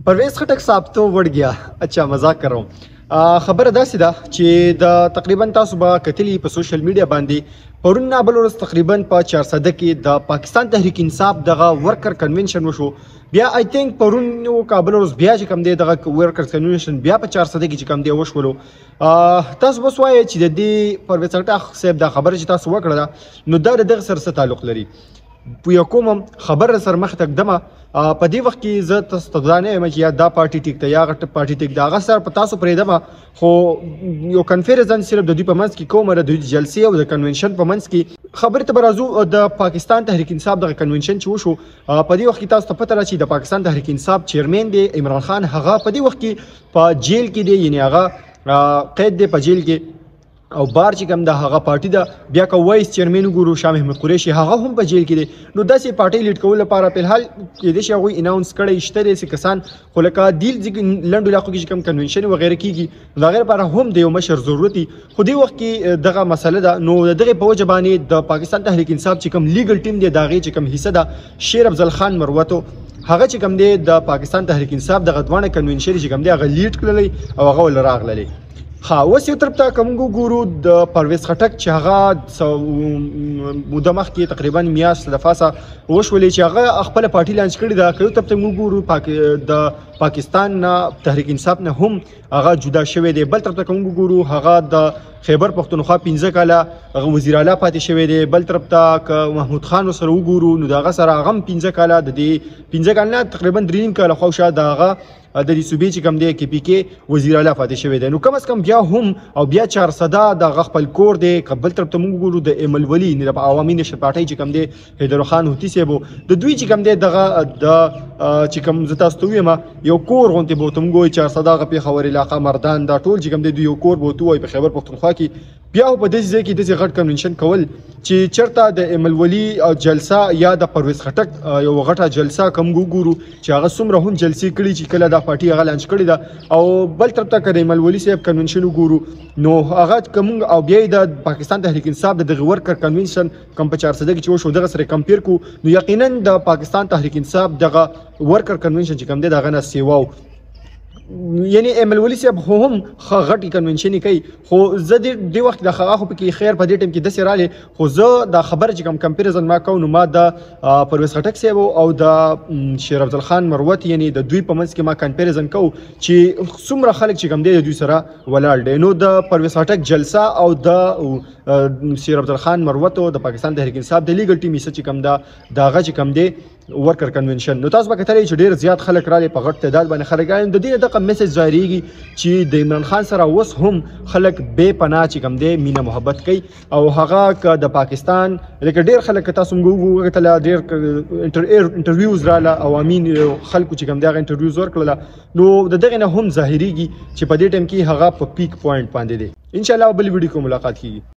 परवेज खटक साहब तो बढ़ गया। अच्छा मजाक कर रहा हूँ। खबर दاسې ده چې د تقریبا تاسو به کتلی په سوشل میډیا باندې پرون نه بل ورځ تقریبا په 400 کې د پاکستان تحریک انصاف دغه ورکر کنونشن وشو. بیا آی تھنک پرون نو کابل ورځ بیا چې کوم دی دغه ورکر کنونشن بیا په 400 کې چې کوم دی وشولو. تاسو بس وایي چې د دې پرویز خټک صاحب دا خبره چې تاسو وکړه نو دا دغه سره څه تعلق لري؟ په یو کوم خبر سره مخ تک دمه په دې وخت کې زه تاسو ته ځانې یم چې یا دا پارټي ټیک ته یا غټ پارټي ټیک دا هغه سره په تاسو پرې دمه خو یو کنفرنس صرف د دوی په منځ کې کومه د دوی جلسې او د کنونشن په منځ کې خبرې ته برازو د پاکستان تحریک انصاف دغه کنونشن چې وشو په دې وخت کې تاسو ته پته را چې د پاکستان تحریک انصاف چیرمن دی عمران خان هغه په دې وخت کې په جیل کې دی، یعنی هغه قید دی په جیل کې او بار چې کوم د هغه پارټي ده بیا که وایس چیرمن ګورو شاه محمود قریشي هغه هم په جیل کې دی. نو داسې پارټي لیډ کول لپاره په الحال کېدای شي هغوی اناونس کړی شته داسې کسان خو لکه دیل لنډو علاقو کې چې کوم کنونشن وغیره کېږي نو د هغې لپاره هم د یو مشر ضرورت وي. خو دې وخت کې دغه مسله ده نو د دغې په وجه باندې د پاکستان تحریک انصاف چې کوم لیګل ټیم دی د هغې چې کوم حصه ده شیر افضل خان مروتو هغه چې کوم دی د پاکستان تحریک انصاف دغه دواړه کنونشن چې کوم دی هغه لیډ کړلی او هغه ول راغللی. ها اوس یو طرف ته کوم ګورو د پرویز خټک چې هغه موده مخکې تقریبا میاشت د فاسه وشولې چې هغه خپل پارټي لانچ کړې ده. که یو طرف ته موږ ګورو د پاکستان نه تحریک انصاف نه هم هغه جدا شوی دی، بل طرف ته کوم ګورو هغه د خیبر پختونخوا 15 کاله هغه وزیر اعلی پاتې شوی دی، بل طرف ته که محمود خان سره وګورو نو د هغه سره هغه 15 کاله د دې 15 کاله نه تقریبا 3 کاله خو شاید د هغه د دې صوبې چې کوم دی کې پی کې وزیر اعلی پاتې شوی دی. نو کم از کم بیا هم او بیا 400 د خپل کور دی. بل طرف ته موږ ګورو د ایمل ولی د عوامي نشر پارټي چې کوم دی حیدر خان هوتی صاحب د دوی چې کوم دی دغه د چې کوم زه تاسو ته وایم یو کور غونډې به ورته موږ وایو 400 هغه پېښور علاقه مردان دا ټول چې کوم دی دوی یو کور به ورته وایي په خیبر پښتونخوا کې. بیا په داسې ځای کې داسې غټ کنونشن کول چې چېرته د ایمل ولی جلسه یا د پرویز خټک یو غټه جلسه کوم ګورو چې هغه څومره هم جلسې کړي چې کله دا پارټي هغه لانچ کړې ده او بل طرف ته که د ایمل ولی صاحب کنونشن وګورو نو هغه کوم او بیا د پاکستان تحریک انصاف د دغه ورکر کنونشن کوم په 400 کې چې وشو دغه سره کمپیر کو نو یقینا د پاکستان تحریک انصاف دغه ورکر کنونشن چې کوم دی دغه نه سیواو یعنی ایمل ولی صاحب هم غټي کنونشن کوي. خو زه د وخت د هغه خو پکې خیر په دې ټیم کې داسې راغلی خو زه د خبره چې کوم کمپیریزن ما کوو نو ما د پرویز خټک صاحب او د شیر افضل خان مروت یعنی د دوی په منځ کې ما کمپیریزن کوو چې څومره خلک چې کوم دی د دوی سره ولاړ دی. نو د پرویز خټک جلسه او د شیر افضل خان مروت او د پاکستان تحریک انصاف د لیګل ټیم چې کوم دا هغه چې کوم دی ورکر کنونشن نو تاسو به کتلی چې ډېر زیات خلک راغلي په غټ تعداد باندې خلک راغلي. د دې دغه میسج ظاهریږي چې د عمران خان سره اوس هم خلک بې پناه چې کوم دی مینه محبت کوي او هغه که د پاکستان لکه ډېر خلک تاسو موږ وکتله ډېر انټرویوز راله عوامي خلکو چې کوم دی هغه انټرویوز ورکړله نو د دغې نه هم ظاهریږي چې په دې ټایم کې هغه په پیک پوینټ باندې دی. انشاءالله بل ویډیو کې ملاقات کیږي.